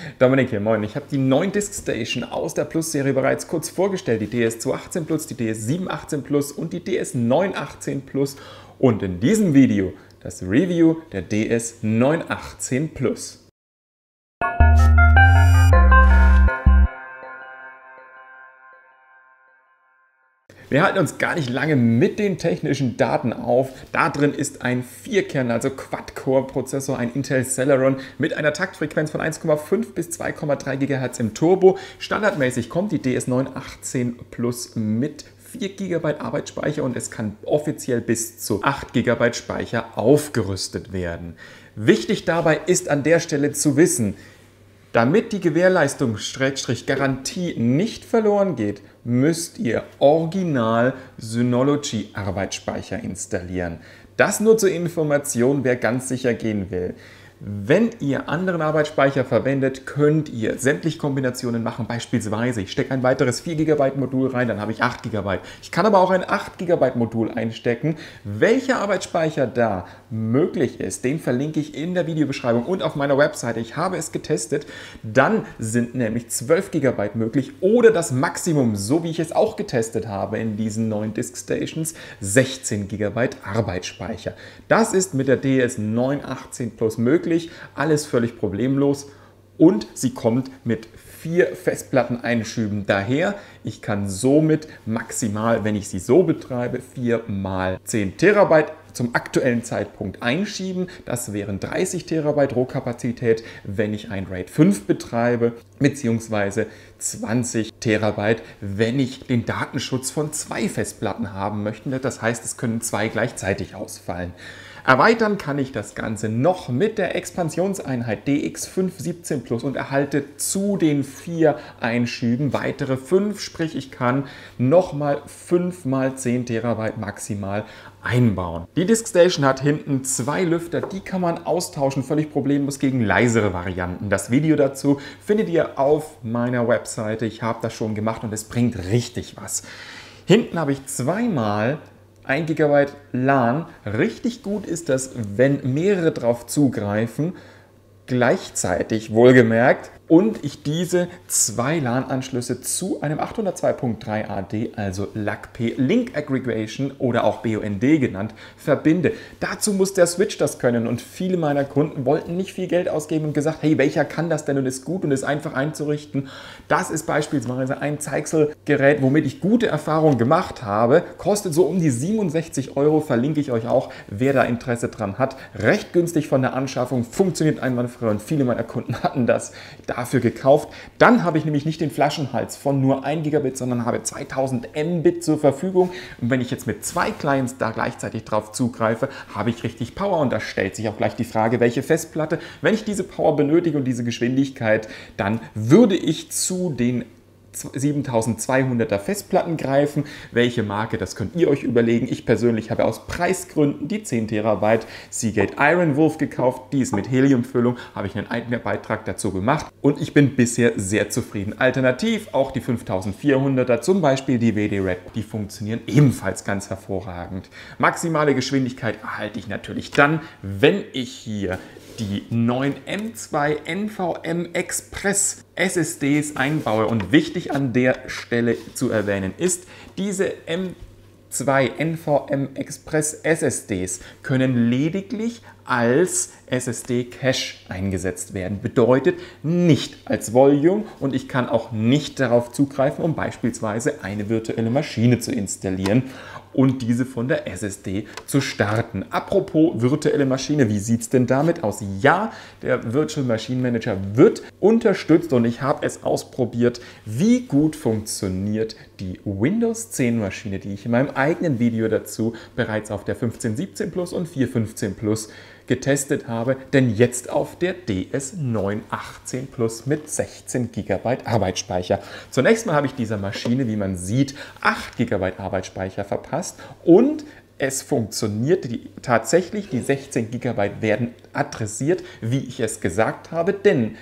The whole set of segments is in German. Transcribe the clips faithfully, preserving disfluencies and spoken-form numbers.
Dominik hier, moin. Ich habe die neuen DiskStation aus der Plus-Serie bereits kurz vorgestellt. Die D S zwei achtzehn Plus, die D S sieben achtzehn Plus und die D S neun achtzehn Plus. Und in diesem Video das Review der D S neun achtzehn Plus. Wir halten uns gar nicht lange mit den technischen Daten auf. Da drin ist ein Vierkern, also Quad-Core-Prozessor, ein Intel Celeron mit einer Taktfrequenz von eins Komma fünf bis zwei Komma drei Gigahertz im Turbo. Standardmäßig kommt die D S neun achtzehn Plus mit vier Gigabyte Arbeitsspeicher und es kann offiziell bis zu acht Gigabyte Speicher aufgerüstet werden. Wichtig dabei ist an der Stelle zu wissen, damit die Gewährleistung Garantie nicht verloren geht, müsst ihr original Synology Arbeitsspeicher installieren. Das nur zur Information, wer ganz sicher gehen will. Wenn ihr anderen Arbeitsspeicher verwendet, könnt ihr sämtliche Kombinationen machen. Beispielsweise, ich stecke ein weiteres vier Gigabyte Modul rein, dann habe ich acht Gigabyte. Ich kann aber auch ein acht Gigabyte Modul einstecken. Welcher Arbeitsspeicher da möglich ist, den verlinke ich in der Videobeschreibung und auf meiner Webseite. Ich habe es getestet. Dann sind nämlich zwölf Gigabyte möglich oder das Maximum, so wie ich es auch getestet habe in diesen neuen DiskStations, sechzehn Gigabyte Arbeitsspeicher. Das ist mit der D S neun achtzehn Plus möglich. Alles völlig problemlos und sie kommt mit vier Festplatteneinschüben daher. Ich kann somit maximal, wenn ich sie so betreibe, vier mal zehn Terabyte zum aktuellen Zeitpunkt einschieben. Das wären dreißig Terabyte Rohkapazität, wenn ich ein RAID fünf betreibe, beziehungsweise zwanzig Terabyte, wenn ich den Datenschutz von zwei Festplatten haben möchte. Das heißt, es können zwei gleichzeitig ausfallen. Erweitern kann ich das Ganze noch mit der Expansionseinheit D X fünf siebzehn Plus und erhalte zu den vier Einschüben weitere fünf, sprich ich kann nochmal fünf mal zehn Terabyte maximal einbauen. Die DiskStation hat hinten zwei Lüfter, die kann man austauschen, völlig problemlos gegen leisere Varianten. Das Video dazu findet ihr auf meiner Webseite. Ich habe das schon gemacht und es bringt richtig was. Hinten habe ich zweimal ein Gigabyte LAN. Richtig gut ist das, wenn mehrere drauf zugreifen, gleichzeitig wohlgemerkt, und ich diese zwei LAN-Anschlüsse zu einem achthundertzwei Punkt drei A D, also L A C P Link Aggregation oder auch B U N D genannt, verbinde. Dazu muss der Switch das können und viele meiner Kunden wollten nicht viel Geld ausgeben und gesagt, hey, welcher kann das denn und ist gut und ist einfach einzurichten. Das ist beispielsweise ein Zeichsel-Gerät, womit ich gute Erfahrungen gemacht habe, kostet so um die siebenundsechzig Euro, verlinke ich euch auch, wer da Interesse dran hat. Recht günstig von der Anschaffung, funktioniert einwandfrei und viele meiner Kunden hatten das dafür gekauft. Dann habe ich nämlich nicht den Flaschenhals von nur ein Gigabit, sondern habe zweitausend Mbit zur Verfügung. Und wenn ich jetzt mit zwei Clients da gleichzeitig drauf zugreife, habe ich richtig Power. Und da stellt sich auch gleich die Frage, welche Festplatte. Wenn ich diese Power benötige und diese Geschwindigkeit, dann würde ich zu den siebentausendzweihunderter Festplatten greifen. Welche Marke, das könnt ihr euch überlegen. Ich persönlich habe aus Preisgründen die zehn Terabyte Seagate Iron Wolf gekauft. Die ist mit Heliumfüllung, habe ich einen eigenen Beitrag dazu gemacht und ich bin bisher sehr zufrieden. Alternativ auch die fünftausendvierhunderter, zum Beispiel die W D-Red, die funktionieren ebenfalls ganz hervorragend. Maximale Geschwindigkeit erhalte ich natürlich dann, wenn ich hier die neuen M zwei N V M Express S S Ds einbaue. Und wichtig an der Stelle zu erwähnen ist, diese M zwei N V M Express S S Ds können lediglich als S S D-Cache eingesetzt werden. Bedeutet nicht als Volume und ich kann auch nicht darauf zugreifen, um beispielsweise eine virtuelle Maschine zu installieren und diese von der S S D zu starten. Apropos virtuelle Maschine, wie sieht es denn damit aus? Ja, der Virtual Machine Manager wird unterstützt und ich habe es ausprobiert, wie gut funktioniert die Windows zehn Maschine, die ich in meinem eigenen Video dazu bereits auf der fünfzehn siebzehn Plus und vier fünfzehn Plus getestet habe, denn jetzt auf der D S neun achtzehn Plus mit sechzehn Gigabyte Arbeitsspeicher. Zunächst mal habe ich dieser Maschine, wie man sieht, acht Gigabyte Arbeitsspeicher verpasst und es funktioniert die, tatsächlich, die sechzehn Gigabyte werden adressiert, wie ich es gesagt habe, denn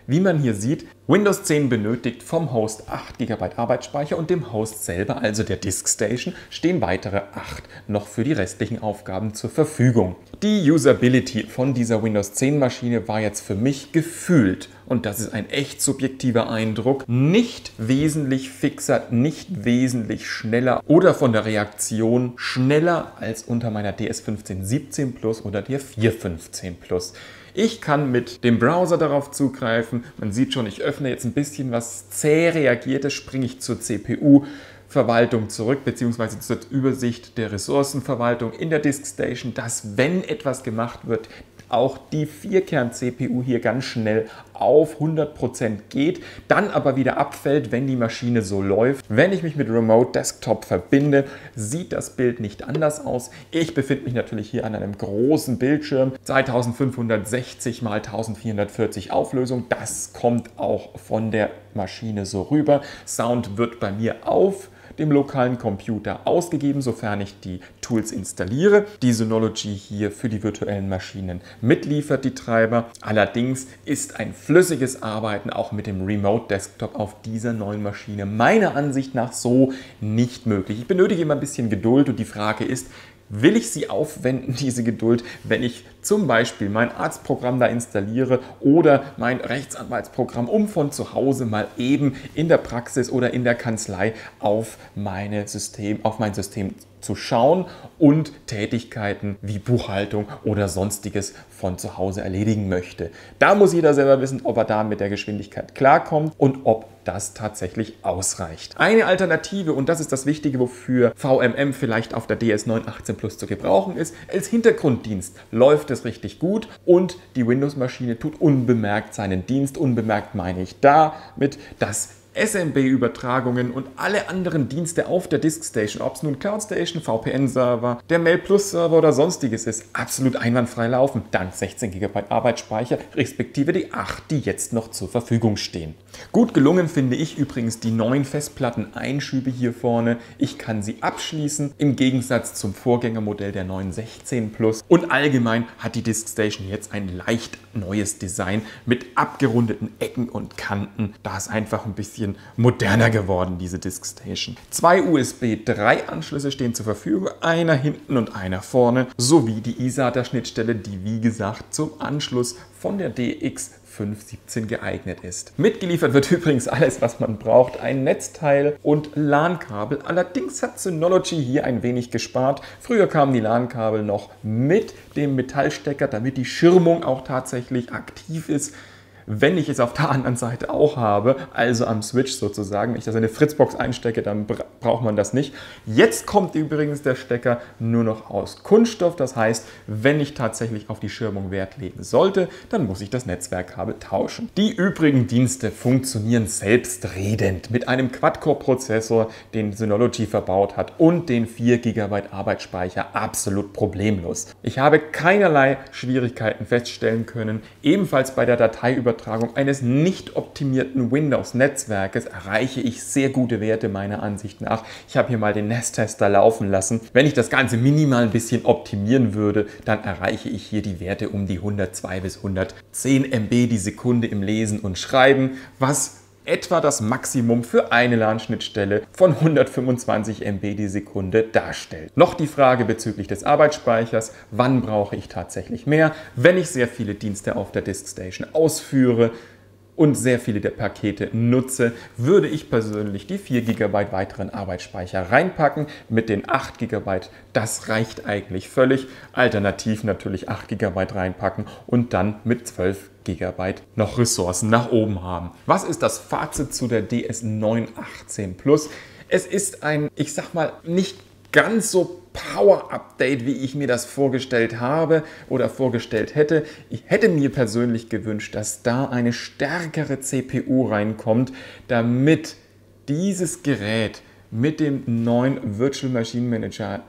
Wie man hier sieht, Windows zehn benötigt vom Host acht Gigabyte Arbeitsspeicher und dem Host selber, also der DiskStation, stehen weitere acht noch für die restlichen Aufgaben zur Verfügung. Die Usability von dieser Windows zehn Maschine war jetzt für mich gefühlt, und das ist ein echt subjektiver Eindruck, nicht wesentlich fixer, nicht wesentlich schneller oder von der Reaktion schneller als unter meiner D S fünfzehn siebzehn Plus oder der vier fünfzehn Plus. Ich kann mit dem Browser darauf zugreifen. Man sieht schon, ich öffne jetzt ein bisschen was zäh reagierte, springe ich zur C P U-Verwaltung zurück, beziehungsweise zur Übersicht der Ressourcenverwaltung in der DiskStation, dass, wenn etwas gemacht wird, auch die vier Kern C P U hier ganz schnell auf hundert Prozent geht, dann aber wieder abfällt, wenn die Maschine so läuft. Wenn ich mich mit Remote Desktop verbinde, sieht das Bild nicht anders aus. Ich befinde mich natürlich hier an einem großen Bildschirm, zweitausendfünfhundertsechzig mal eintausendvierhundertvierzig Auflösung. Das kommt auch von der Maschine so rüber. Sound wird bei mir auf dem lokalen Computer ausgegeben, sofern ich die Tools installiere. Die Synology hier für die virtuellen Maschinen mitliefert, die Treiber. Allerdings ist ein flüssiges Arbeiten auch mit dem Remote Desktop auf dieser neuen Maschine meiner Ansicht nach so nicht möglich. Ich benötige immer ein bisschen Geduld und die Frage ist, will ich sie aufwenden, diese Geduld, wenn ich zum Beispiel mein Arztprogramm da installiere oder mein Rechtsanwaltsprogramm, um von zu Hause mal eben in der Praxis oder in der Kanzlei auf, meine System, auf mein System zu schauen und Tätigkeiten wie Buchhaltung oder Sonstiges von zu Hause erledigen möchte. Da muss jeder selber wissen, ob er da mit der Geschwindigkeit klarkommt und ob das tatsächlich ausreicht. Eine Alternative, und das ist das Wichtige, wofür V M M vielleicht auf der D S neun achtzehn Plus zu gebrauchen ist, als Hintergrunddienst läuft es richtig gut und die Windows-Maschine tut unbemerkt seinen Dienst. Unbemerkt meine ich damit, dass S M B-Übertragungen und alle anderen Dienste auf der DiskStation, ob es nun CloudStation, V P N-Server, der Mail-Plus-Server oder sonstiges ist, absolut einwandfrei laufen, dank sechzehn Gigabyte Arbeitsspeicher, respektive die acht, die jetzt noch zur Verfügung stehen. Gut gelungen finde ich übrigens die neuen Festplatten-Einschübe hier vorne. Ich kann sie abschließen, im Gegensatz zum Vorgängermodell der neun sechzehn Plus. Und allgemein hat die DiskStation jetzt ein leicht neues Design mit abgerundeten Ecken und Kanten. Da ist einfach ein bisschen moderner geworden, diese DiskStation. Zwei U S B drei Anschlüsse stehen zur Verfügung, einer hinten und einer vorne, sowie die I SATA-Schnittstelle, die wie gesagt zum Anschluss von der D X fünf siebzehn geeignet ist. Mitgeliefert wird übrigens alles, was man braucht, ein Netzteil und LAN-Kabel. Allerdings hat Synology hier ein wenig gespart. Früher kamen die LAN-Kabel noch mit dem Metallstecker, damit die Schirmung auch tatsächlich aktiv ist, wenn ich es auf der anderen Seite auch habe, also am Switch sozusagen. Wenn ich das in eine Fritzbox einstecke, dann braucht man das nicht. Jetzt kommt übrigens der Stecker nur noch aus Kunststoff. Das heißt, wenn ich tatsächlich auf die Schirmung Wert legen sollte, dann muss ich das Netzwerkkabel tauschen. Die übrigen Dienste funktionieren selbstredend mit einem Quad-Core-Prozessor, den Synology verbaut hat, und den vier Gigabyte Arbeitsspeicher absolut problemlos. Ich habe keinerlei Schwierigkeiten feststellen können. Ebenfalls bei der Dateiübertragung eines nicht optimierten Windows-Netzwerkes erreiche ich sehr gute Werte meiner Ansicht nach. Ich habe hier mal den N A S-Tester laufen lassen. Wenn ich das Ganze minimal ein bisschen optimieren würde, dann erreiche ich hier die Werte um die hundertzwei bis hundertzehn Megabyte die Sekunde im Lesen und Schreiben, was etwa das Maximum für eine LAN-Schnittstelle von hundertfünfundzwanzig Megabyte die Sekunde darstellt. Noch die Frage bezüglich des Arbeitsspeichers: Wann brauche ich tatsächlich mehr? Wenn ich sehr viele Dienste auf der DiskStation ausführe und sehr viele der Pakete nutze, würde ich persönlich die vier Gigabyte weiteren Arbeitsspeicher reinpacken. Mit den acht Gigabyte, das reicht eigentlich völlig. Alternativ natürlich acht Gigabyte reinpacken und dann mit zwölf Gigabyte noch Ressourcen nach oben haben. Was ist das Fazit zu der D S neun achtzehn Plus? Es ist ein, ich sag mal, nicht ganz so Power-Update, wie ich mir das vorgestellt habe oder vorgestellt hätte. Ich hätte mir persönlich gewünscht, dass da eine stärkere C P U reinkommt, damit dieses Gerät mit dem neuen Virtual Machine Manager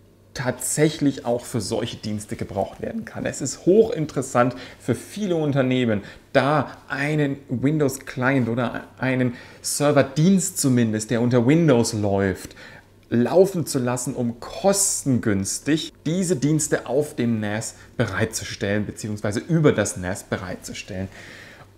tatsächlich auch für solche Dienste gebraucht werden kann. Es ist hochinteressant für viele Unternehmen, da einen Windows-Client oder einen Serverdienst zumindest, der unter Windows läuft, laufen zu lassen, um kostengünstig diese Dienste auf dem N A S bereitzustellen, beziehungsweise über das N A S bereitzustellen.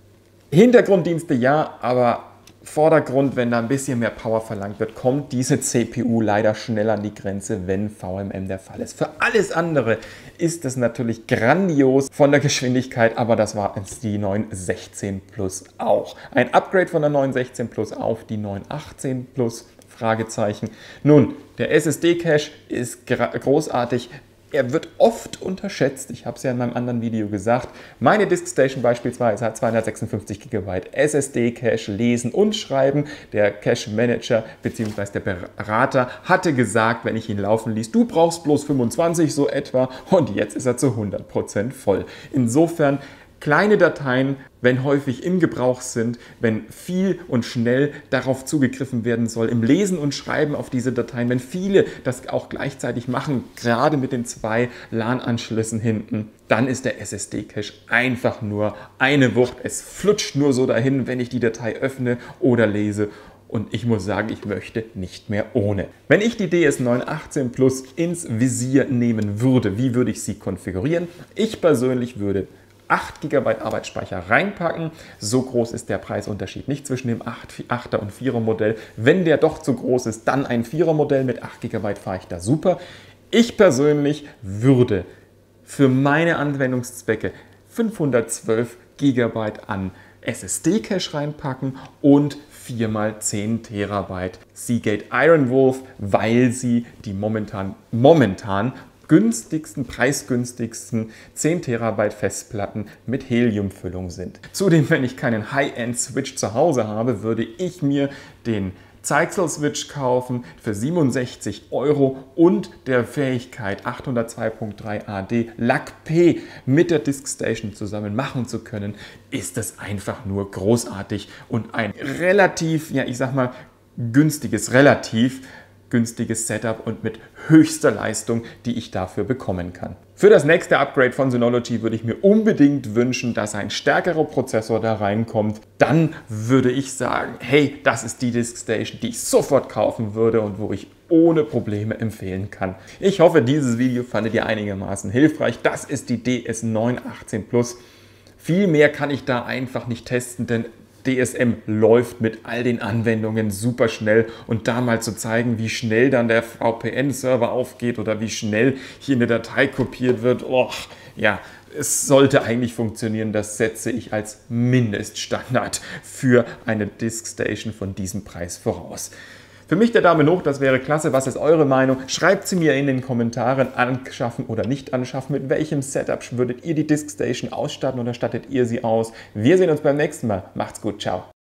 Hintergrunddienste ja, aber Vordergrund, wenn da ein bisschen mehr Power verlangt wird, kommt diese C P U leider schnell an die Grenze, wenn V M M der Fall ist. Für alles andere ist es natürlich grandios von der Geschwindigkeit, aber das war es die neun sechzehn Plus auch. Ein Upgrade von der neun sechzehn Plus auf die neun achtzehn Plus, Fragezeichen. Nun, der S S D-Cache ist großartig. Er wird oft unterschätzt, ich habe es ja in meinem anderen Video gesagt. Meine DiskStation beispielsweise hat zweihundertsechsundfünfzig Gigabyte S S D-Cache, lesen und schreiben. Der Cache-Manager bzw. der Berater hatte gesagt, wenn ich ihn laufen ließ, du brauchst bloß fünfundzwanzig so etwa, und jetzt ist er zu hundert Prozent voll. Insofern kleine Dateien, wenn häufig im Gebrauch sind, wenn viel und schnell darauf zugegriffen werden soll, im Lesen und Schreiben auf diese Dateien, wenn viele das auch gleichzeitig machen, gerade mit den zwei LAN-Anschlüssen hinten, dann ist der S S D-Cache einfach nur eine Wucht. Es flutscht nur so dahin, wenn ich die Datei öffne oder lese. Und ich muss sagen, ich möchte nicht mehr ohne. Wenn ich die D S neun achtzehn Plus ins Visier nehmen würde, wie würde ich sie konfigurieren? Ich persönlich würde acht Gigabyte Arbeitsspeicher reinpacken. So groß ist der Preisunterschied nicht zwischen dem achter und vierer Modell. Wenn der doch zu groß ist, dann ein vierer Modell mit acht Gigabyte fahre ich da super. Ich persönlich würde für meine Anwendungszwecke fünfhundertzwölf Gigabyte an S S D-Cache reinpacken und vier mal zehn Terabyte Seagate Ironwolf, weil sie die momentan, momentan günstigsten, preisgünstigsten zehn Terabyte Festplatten mit Heliumfüllung sind. Zudem, wenn ich keinen High-End-Switch zu Hause habe, würde ich mir den Zeichsel-Switch kaufen für siebenundsechzig Euro und der Fähigkeit achthundertzwei Punkt drei A D L A C P mit der DiskStation zusammen machen zu können, ist es einfach nur großartig und ein relativ, ja ich sag mal, günstiges, relativ günstiges Setup und mit höchster Leistung, die ich dafür bekommen kann. Für das nächste Upgrade von Synology würde ich mir unbedingt wünschen, dass ein stärkerer Prozessor da reinkommt. Dann würde ich sagen, hey, das ist die DiskStation, die ich sofort kaufen würde und wo ich ohne Probleme empfehlen kann. Ich hoffe, dieses Video fandet ihr einigermaßen hilfreich. Das ist die D S neun achtzehn Plus. Viel mehr kann ich da einfach nicht testen, denn D S M läuft mit all den Anwendungen super schnell, und da mal zu zeigen, wie schnell dann der V P N-Server aufgeht oder wie schnell hier eine Datei kopiert wird, oh, ja, es sollte eigentlich funktionieren. Das setze ich als Mindeststandard für eine DiskStation von diesem Preis voraus. Für mich der Daumen hoch, das wäre klasse. Was ist eure Meinung? Schreibt sie mir in den Kommentaren. Anschaffen oder nicht anschaffen. Mit welchem Setup würdet ihr die DiskStation ausstatten oder stattet ihr sie aus? Wir sehen uns beim nächsten Mal. Macht's gut. Ciao.